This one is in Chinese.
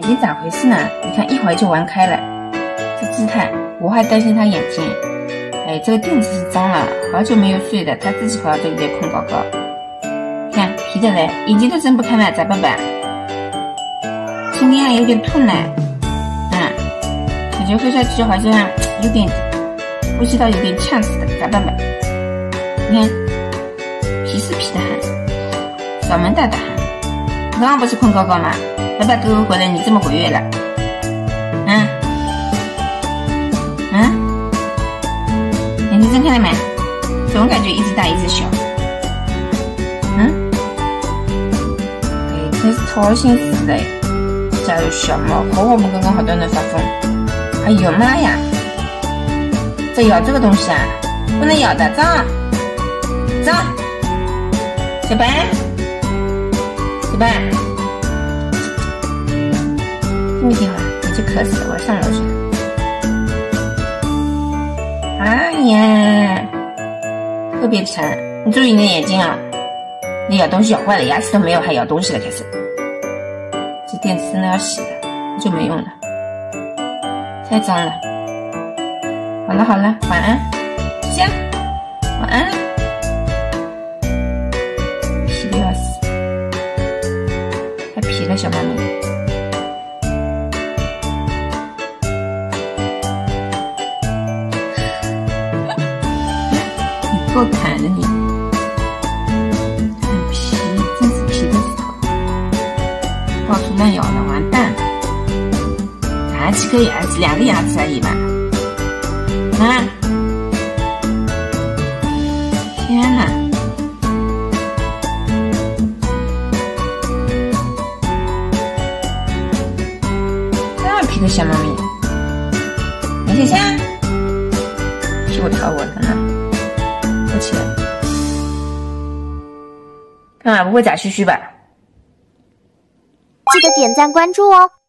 已经咋回事呢？你看一会儿就玩开了，这姿态，我还担心他眼睛。哎，这个垫子是脏了，好久没有睡的，他自己跑到这里来困高高。看皮的嘞，眼睛都睁不开了，咋办吧？今天还有点痛呢，感觉喝下去好像有点呼吸道有点呛死的，咋办吧？你看皮是皮的很，嗓门大的很。刚刚不是困高高吗？爸爸哥哥回来你这么活跃了，眼睛睁开了没？总感觉一直大一直小。真是操心死了。家有小猫，活活不跟好多人发疯。哎呦妈呀！这咬这个东西啊，不能咬的，脏！小白，听没听话？你就渴死了，我要上楼去了。哎呀，特别沉，你注意你的眼睛啊！你咬东西咬坏了，牙齿都没有，还咬东西了，开始。这垫子真的要洗了，就没用了，太脏了。好了，晚安，行，晚安。皮的要死，太皮了，小猫咪。你够惨的你。到处乱咬了，完蛋了！才几颗牙齿，2个牙齿而已嘛！天哪！这么皮的小猫咪，没小象，替我讨我的呢，不起来！干嘛不会咋嘘嘘吧？ 记得点赞关注哦。